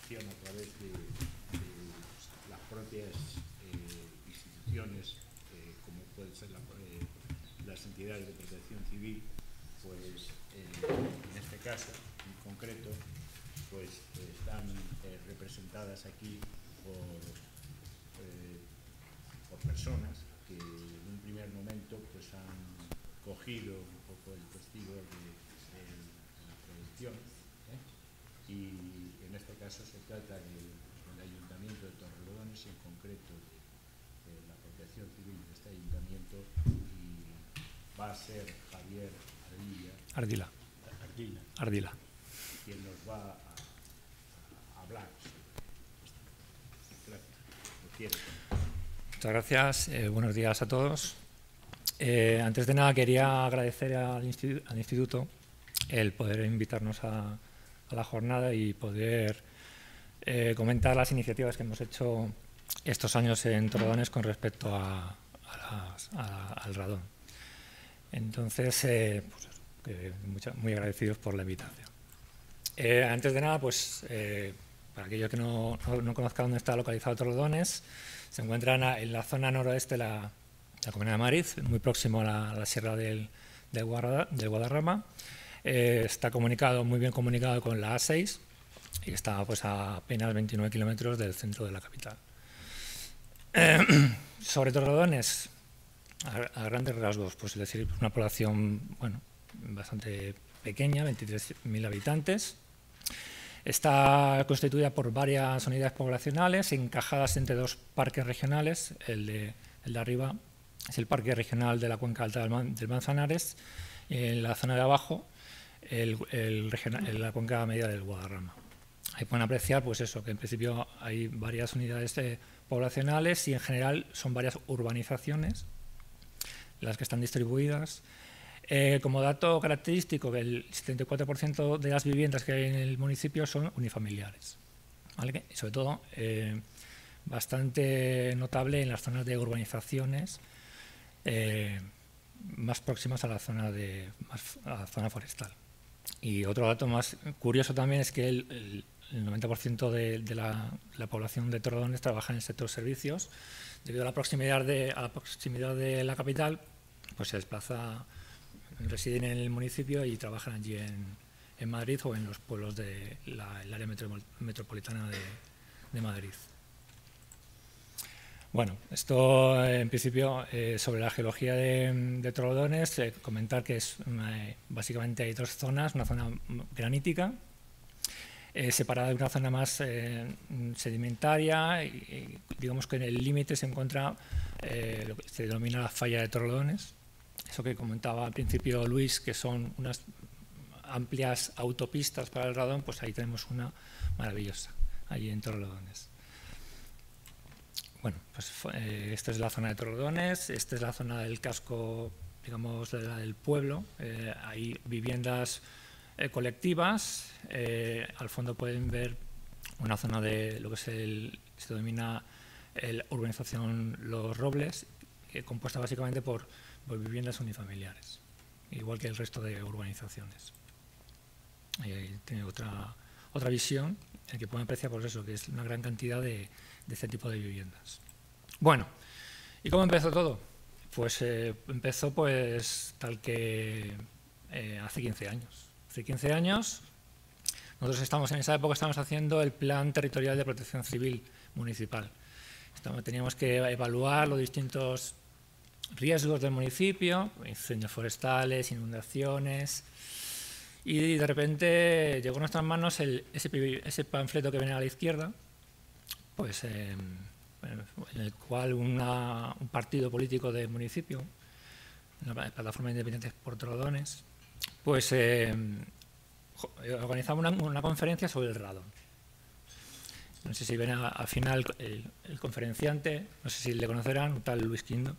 acción a través de las propias instituciones, como pueden ser las entidades de protección civil, pues en este caso en concreto, pues están representadas aquí por personas que en un primer momento pues han cogido un poco el testigo de la prevención, y en este caso se trata del Ayuntamiento de Torrelodones y en concreto de la protección civil de este ayuntamiento, y va a ser Javier Ardila quien nos va a hablar sobre esto. Muchas gracias, buenos días a todos. Antes de nada quería agradecer al Instituto el poder invitarnos a la jornada y poder comentar las iniciativas que hemos hecho estos años en Torrelodones con respecto al radón. Entonces, muy agradecidos por la invitación. Antes de nada, pues para aquellos que no conozcan dónde está localizado Torrelodones, se encuentra en la zona noroeste de la Comunidad de Madrid, muy próximo a la Sierra del Guadarrama. Está muy bien comunicado con la A6 y está pues, a apenas 29 kilómetros del centro de la capital. Sobre Torrelodones, a grandes rasgos, pues es decir, una población bastante pequeña, 23.000 habitantes. Está constituida por varias unidades poblacionales encajadas entre dos parques regionales. El de arriba es el Parque Regional de la Cuenca Alta del Manzanares, y en la zona de abajo la Cuenca Media del Guadarrama. Ahí pueden apreciar pues eso, que en principio hay varias unidades poblacionales y en general son varias urbanizaciones las que están distribuidas. Como dato característico, que el 74% de las viviendas que hay en el municipio son unifamiliares, ¿vale? Y sobre todo, bastante notable en las zonas de urbanizaciones más próximas a la zona forestal. Y otro dato más curioso también es que el 90% de la población de Torrelodones trabaja en el sector servicios. Debido a la proximidad de la capital, pues se desplaza, residen en el municipio y trabajan allí en Madrid o en los pueblos del área metropolitana de Madrid. Bueno, esto en principio sobre la geología de Torrelodones, comentar que básicamente hay dos zonas, una zona granítica separada de una zona más sedimentaria, y digamos que en el límite se encuentra lo que se denomina la falla de Torrelodones. Eso que comentaba al principio Luis, que son unas amplias autopistas para el radón, pues ahí tenemos una maravillosa, allí en Torrelodones. Bueno, pues esta es la zona de Torrelodones, esta es la zona del casco, digamos, del pueblo. Hay viviendas colectivas. Al fondo pueden ver una zona de lo que se denomina la urbanización Los Robles, compuesta básicamente por viviendas unifamiliares, igual que el resto de urbanizaciones. Ahí tiene otra visión en que pueden apreciar pues eso, que es una gran cantidad de este tipo de viviendas. Bueno, ¿y cómo empezó todo? Pues empezó pues tal que hace 15 años. Hace 15 años nosotros en esa época estábamos haciendo el Plan Territorial de Protección Civil Municipal. Teníamos que evaluar los distintos riesgos del municipio, incendios forestales, inundaciones, y de repente llegó a nuestras manos ese panfleto que viene a la izquierda, pues en el cual un partido político del municipio, la Plataforma Independiente por Torrelodones, pues organizaba una conferencia sobre el radón. No sé si ven al final el conferenciante, no sé si le conocerán, un tal Luis Quindo.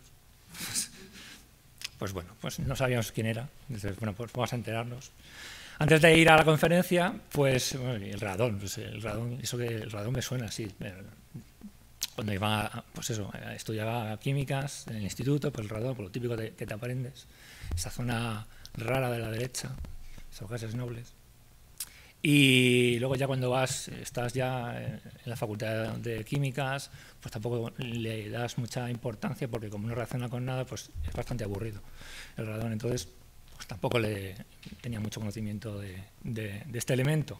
Pues bueno, pues no sabíamos quién era. Entonces, bueno, pues vamos a enterarnos. Antes de ir a la conferencia, pues el radón, el radón me suena así. Cuando iba, pues eso, estudiaba químicas en el instituto, pues el radón, por lo típico que te aprendes, esa zona rara de la derecha, esos gases nobles. Y luego ya cuando estás ya en la facultad de químicas, pues tampoco le das mucha importancia porque como no reacciona con nada, pues es bastante aburrido el radón. Entonces, pues tampoco le tenía mucho conocimiento de este elemento.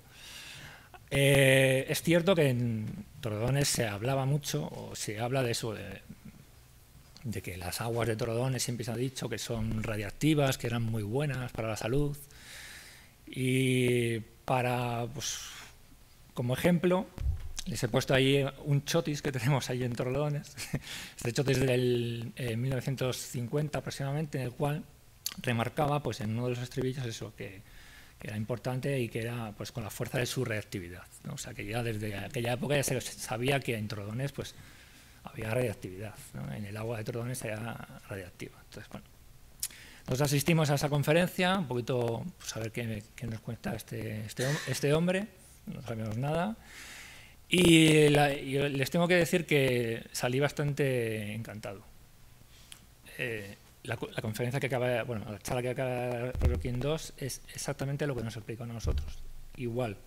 Es cierto que en Torredones se hablaba mucho, o se habla de eso, de que las aguas de Torredones siempre se ha dicho que son radiactivas, que eran muy buenas para la salud. Y pues, como ejemplo, les he puesto ahí un chotis que tenemos ahí en Torrelodones, este chotis del 1950 aproximadamente, en el cual remarcaba pues, en uno de los estribillos eso, que era importante y que era pues, con la fuerza de su reactividad, ¿no? O sea, que ya desde aquella época ya se sabía que en Torrelodones pues, había radiactividad, ¿no? En el agua de Torrelodones era radiactiva. Entonces, bueno, nos asistimos a esa conferencia, un poquito pues, a ver qué nos cuenta este hombre, no sabíamos nada. Y les tengo que decir que salí bastante encantado. La conferencia que acaba, la charla que acaba de dar Roquín 2 es exactamente lo que nos explicó a nosotros. Igual,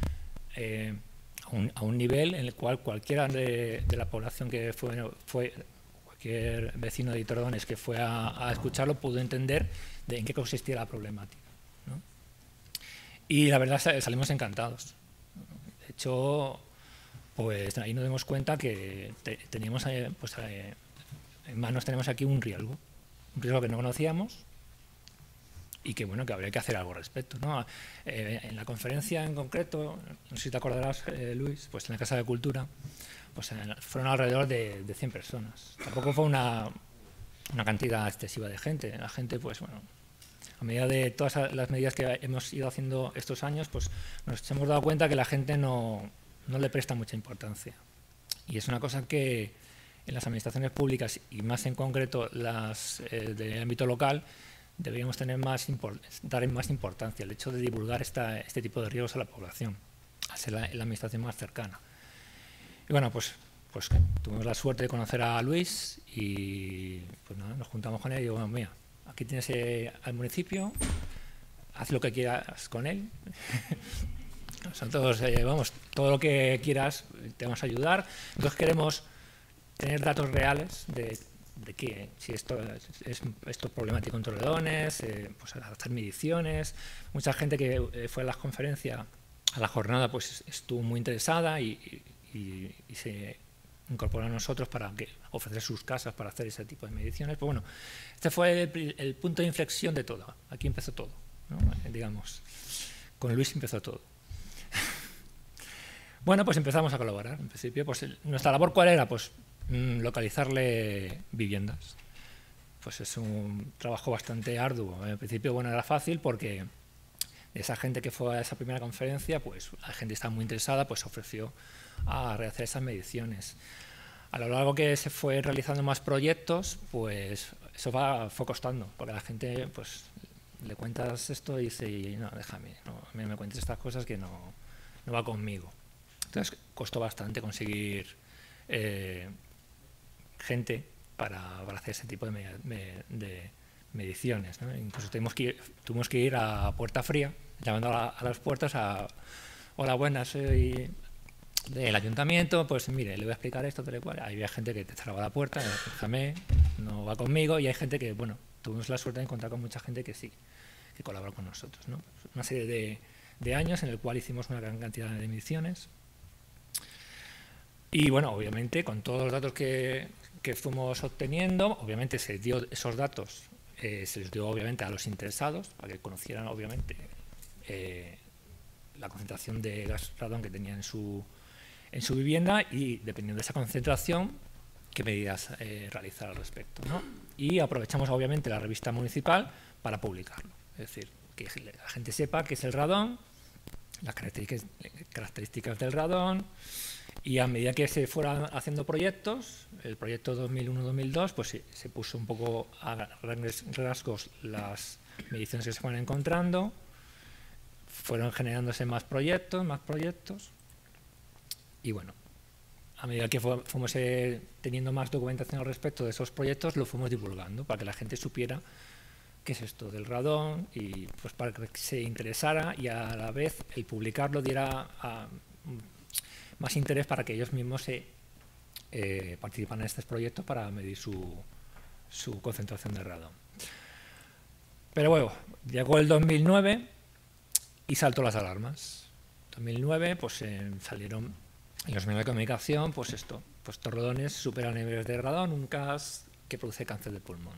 a un nivel en el cual cualquiera de la población que fue cualquier vecino de Torredones que fue a escucharlo pudo entender en qué consistía la problemática, ¿no? Y la verdad salimos encantados. De hecho, pues ahí nos dimos cuenta que teníamos pues, en manos tenemos aquí un riesgo que no conocíamos y que bueno, que habría que hacer algo al respecto, ¿no? En la conferencia en concreto, no sé si te acordarás, Luis, pues en la Casa de Cultura, pues fueron alrededor de 100 personas. Tampoco fue una cantidad excesiva de gente. La gente, pues bueno, a medida de todas las medidas que hemos ido haciendo estos años, pues nos hemos dado cuenta que la gente no le presta mucha importancia. Y es una cosa que en las administraciones públicas, y más en concreto las del ámbito local, deberíamos dar más importancia, el hecho de divulgar este tipo de riesgos a la población, a ser la administración más cercana. Y bueno, pues tuvimos la suerte de conocer a Luis y pues nada, nos juntamos con él y digo, bueno, mira, aquí tienes al municipio, haz lo que quieras con él. Nosotros, vamos, todo lo que quieras te vamos a ayudar. Nosotros queremos tener datos reales de que si esto es problemático en Torrelodones, pues hacer mediciones. Mucha gente que fue a las conferencias, a la jornada, pues estuvo muy interesada y se incorporó a nosotros para ofrecer sus casas para hacer ese tipo de mediciones. Pues bueno, este fue el punto de inflexión de todo. Aquí empezó todo, ¿no? Digamos, con Luis empezó todo. Bueno, pues empezamos a colaborar. En principio, pues nuestra labor, ¿cuál era? Pues localizarle viviendas. Pues es un trabajo bastante arduo. En principio, bueno, era fácil porque esa gente que fue a esa primera conferencia, pues la gente estaba muy interesada, pues ofreció a rehacer esas mediciones. A lo largo que se fue realizando más proyectos, pues eso fue costando, porque la gente, pues le cuentas esto y dice, no, déjame, no me cuentes estas cosas que no va conmigo. Entonces costó bastante conseguir gente para hacer ese tipo de mediciones, ¿no? Incluso tuvimos que ir a puerta fría, llamando a las puertas hola, buenas, soy del ayuntamiento, pues mire, le voy a explicar esto, tal y cual. Había gente que te cerraba la puerta, déjame, no va conmigo, y hay gente que, bueno, tuvimos la suerte de encontrar con mucha gente que sí, que colaboró con nosotros, ¿no? Una serie de años en el cual hicimos una gran cantidad de mediciones. Y bueno, obviamente, con todos los datos que fuimos obteniendo, obviamente se dio esos datos, se les dio obviamente a los interesados, para que conocieran obviamente la concentración de gas radón que tenían en su vivienda y dependiendo de esa concentración, qué medidas realizar al respecto, ¿no? Y aprovechamos obviamente la revista municipal para publicarlo, es decir, que la gente sepa qué es el radón, las características del radón. Y a medida que se fueran haciendo proyectos, el proyecto 2001-2002, pues se puso un poco a grandes rasgos las mediciones que se fueron encontrando, fueron generándose más proyectos, y bueno, a medida que fuimos teniendo más documentación al respecto de esos proyectos, lo fuimos divulgando para que la gente supiera qué es esto del radón, y pues para que se interesara y a la vez el publicarlo diera más interés para que ellos mismos se participan en estos proyectos para medir su concentración de radón. Pero bueno, llegó el 2009 y saltó las alarmas. En 2009 pues salieron en los medios de comunicación, pues esto, pues torredones superan niveles de radón, un gas que produce cáncer de pulmón.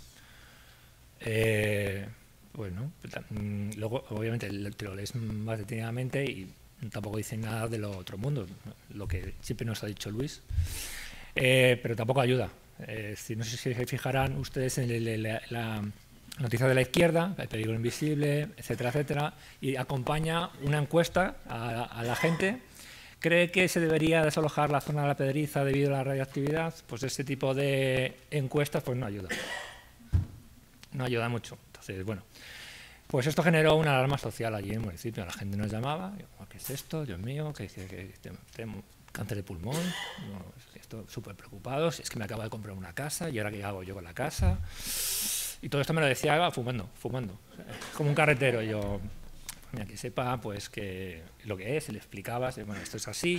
Bueno, luego obviamente te lo lees más detenidamente y tampoco dicen nada del otro mundo, lo que siempre nos ha dicho Luis, pero tampoco ayuda. No sé si se fijarán ustedes en la noticia de la izquierda, el peligro invisible, etcétera, etcétera, y acompaña una encuesta a la gente. ¿Cree que se debería desalojar la zona de la Pedriza debido a la radioactividad? Pues este tipo de encuestas pues no ayuda. No ayuda mucho. Entonces, bueno, pues esto generó una alarma social allí en el municipio. La gente nos llamaba, ¿qué es esto? Dios mío, que tengo cáncer de pulmón, estoy súper preocupados, es que me acabo de comprar una casa y ahora qué hago yo con la casa. Y todo esto me lo decía fumando, como un carretero. Yo, mira, que sepa pues que lo que es, le explicabas, bueno, esto es así.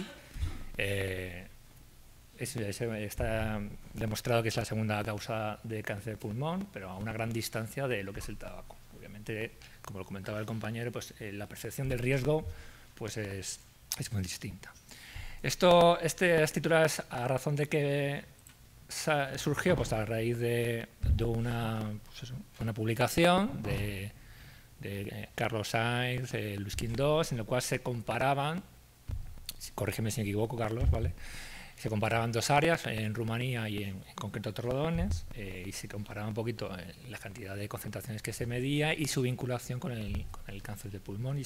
Está demostrado que es la segunda causa de cáncer de pulmón, pero a una gran distancia de lo que es el tabaco. Obviamente, como lo comentaba el compañero, pues la percepción del riesgo pues es muy distinta. Estas titulares, a razón de que surgió pues a raíz de una publicación de Carlos Sainz, Luis Quindós, en el cual se comparaban, corrígeme si me equivoco, Carlos, ¿vale? Se comparaban dos áreas, en Rumanía y en concreto Torrelodones, y se comparaba un poquito la cantidad de concentraciones que se medía y su vinculación con el cáncer de pulmón,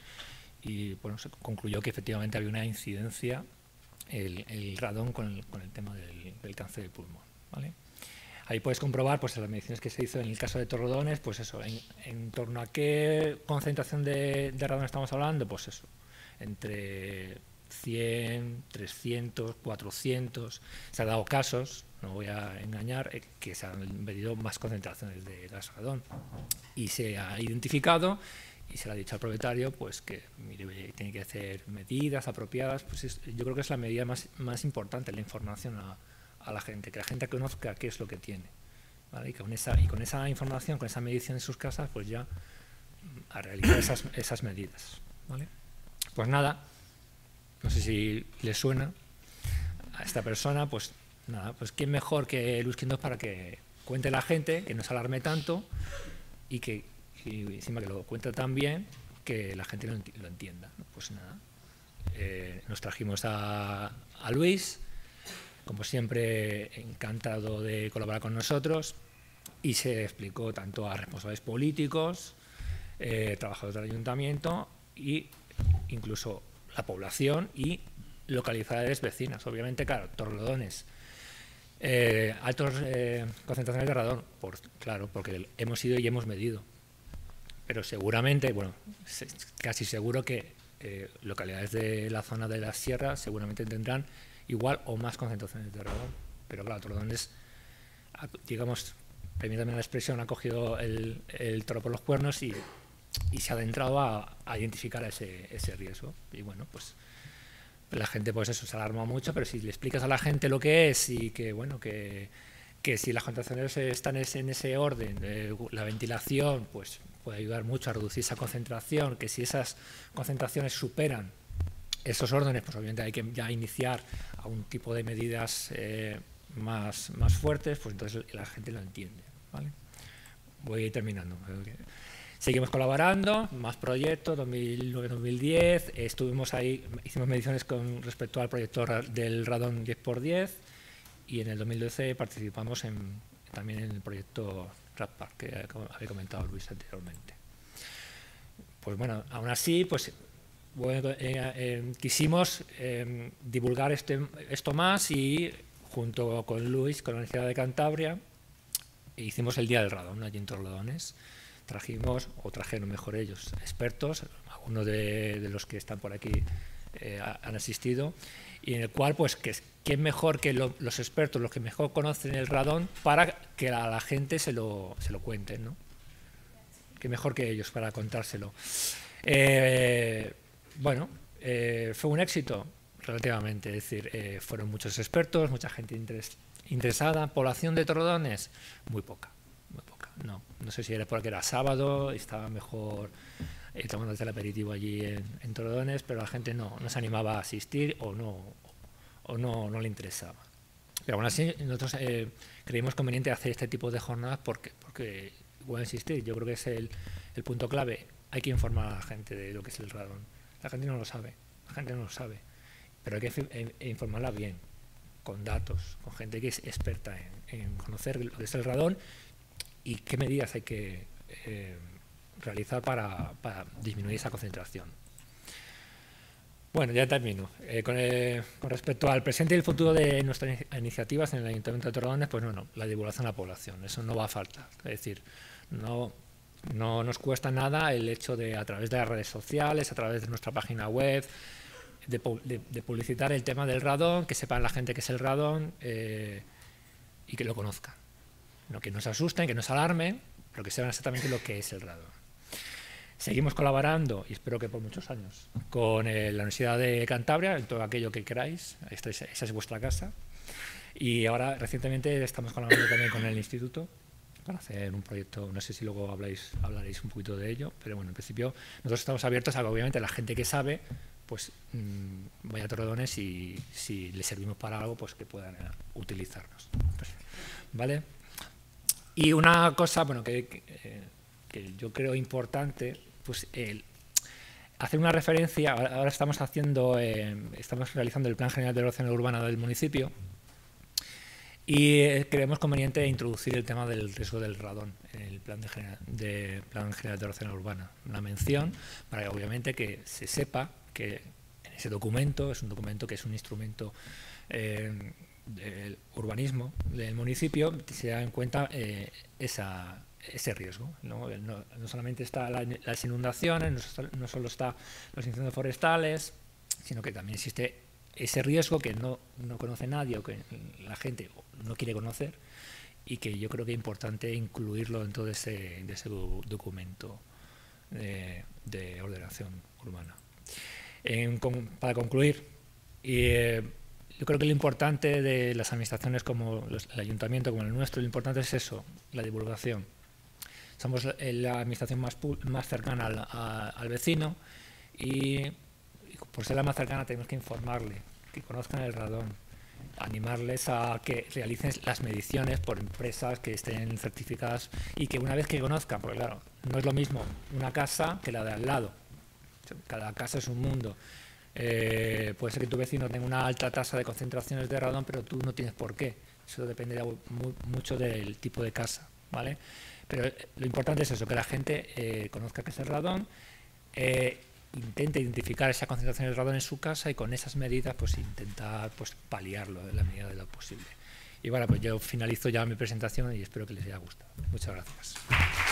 y bueno, se concluyó que efectivamente había una incidencia el radón con el tema del cáncer de pulmón, ¿vale? Ahí puedes comprobar pues las mediciones que se hizo en el caso de Torrelodones, pues eso, en torno a qué concentración de radón estamos hablando, pues eso, entre 100, 300, 400, se han dado casos, no voy a engañar, que se han medido más concentraciones de gas radón y se ha identificado y se le ha dicho al propietario pues que mire, tiene que hacer medidas apropiadas. Pues yo creo que es la medida más importante, la información a la gente, que la gente conozca qué es lo que tiene, ¿vale? Y con esa información, con esa medición en sus casas, pues ya a realizar esas medidas, ¿vale? Pues nada, no sé si le suena a esta persona, pues nada, pues quién mejor que Luis Quindós para que cuente la gente, que no se alarme tanto y encima que lo cuente tan bien que la gente lo entienda, ¿no? Pues nada, nos trajimos a Luis, como siempre encantado de colaborar con nosotros, y se explicó tanto a responsables políticos, trabajadores del ayuntamiento e incluso la población y localidades vecinas. Obviamente, claro, Torrelodones, altas concentraciones de radón, claro, porque hemos ido y hemos medido. Pero seguramente, bueno, casi seguro que localidades de la zona de las sierras seguramente tendrán igual o más concentraciones de radón. Pero claro, Torrelodones, digamos, permítame la expresión, ha cogido el toro por los cuernos y se ha adentrado a identificar ese riesgo. Y bueno, pues la gente pues eso se alarma mucho, pero si le explicas a la gente lo que es y que bueno, que si las concentraciones están en ese orden, la ventilación pues puede ayudar mucho a reducir esa concentración, que si esas concentraciones superan esos órdenes, pues obviamente hay que ya iniciar a un tipo de medidas más fuertes, pues entonces la gente lo entiende, ¿vale? Voy a ir terminando. Seguimos colaborando, más proyectos, 2009-2010, estuvimos ahí, hicimos mediciones con respecto al proyecto del radón 10×10 y en el 2012 participamos también en el proyecto RADPAR, que había comentado Luis anteriormente. Pues bueno, aún así, pues bueno, quisimos divulgar esto más y junto con Luis, con la Universidad de Cantabria, hicimos el Día del Radón allí en Torrelodones. Trajeron mejor ellos, expertos, algunos de los que están por aquí han asistido, y en el cual, pues, ¿quién mejor que los expertos, los que mejor conocen el radón, para que a la gente se lo cuenten, ¿no? qué mejor que ellos para contárselo. Bueno, fue un éxito relativamente, es decir, fueron muchos expertos, mucha gente interesada. Población de Torredones, muy poca. No sé si era porque era sábado y estaba mejor tomándose el aperitivo allí en Torredones, pero la gente no se animaba a asistir o no le interesaba. Pero aún así, nosotros creímos conveniente hacer este tipo de jornadas porque voy a insistir, yo creo que es el punto clave. Hay que informar a la gente de lo que es el radón. La gente no lo sabe, pero hay que informarla bien, con datos, con gente que es experta en conocer lo que es el radón y qué medidas hay que realizar para disminuir esa concentración. Bueno, ya termino. Con respecto al presente y el futuro de nuestras iniciativas en el Ayuntamiento de Torredones, pues bueno, la divulgación a la población, eso no va a faltar. Es decir, no nos cuesta nada el hecho de, a través de las redes sociales, a través de nuestra página web, de publicitar el tema del radón, que sepan la gente que es el radón y que lo conozcan. No que no se asusten, que no se alarmen, pero que sepan exactamente lo que es el radón. Seguimos colaborando, y espero que por muchos años, con la Universidad de Cantabria, en todo aquello que queráis. Esa es vuestra casa. Y ahora, recientemente, estamos colaborando también con el Instituto para hacer un proyecto, no sé si luego hablaréis un poquito de ello, pero bueno, en principio nosotros estamos abiertos a que obviamente la gente que sabe, pues vaya a Torredones y si les servimos para algo, pues que puedan utilizarnos. ¿Vale? Y una cosa, bueno, que yo creo importante, pues hacer una referencia. Ahora estamos realizando el Plan General de Ordenación Urbana del municipio y creemos conveniente introducir el tema del riesgo del radón en el Plan General de Ordenación Urbana. Una mención para que obviamente que se sepa que en ese documento, es un documento que es un instrumento del urbanismo del municipio, se da en cuenta ese riesgo. No solamente está las inundaciones, no solo está los incendios forestales, sino que también existe ese riesgo que no conoce nadie o que la gente no quiere conocer y que yo creo que es importante incluirlo en todo ese documento de ordenación urbana. Para concluir, yo creo que lo importante de las administraciones como el ayuntamiento, como el nuestro, lo importante es eso, la divulgación. Somos la administración más cercana al vecino y por ser la más cercana tenemos que informarle, que conozcan el radón, animarles a que realicen las mediciones por empresas que estén certificadas y que una vez que conozcan, porque claro, no es lo mismo una casa que la de al lado, cada casa es un mundo. Puede ser que tu vecino tenga una alta tasa de concentraciones de radón, pero tú no tienes por qué. Eso depende mucho del tipo de casa, ¿vale? Pero lo importante es eso, que la gente conozca qué es el radón, intente identificar esa concentración de radón en su casa y con esas medidas pues intentar pues paliarlo en la medida de lo posible. Y bueno, pues yo finalizo ya mi presentación y espero que les haya gustado. Muchas gracias.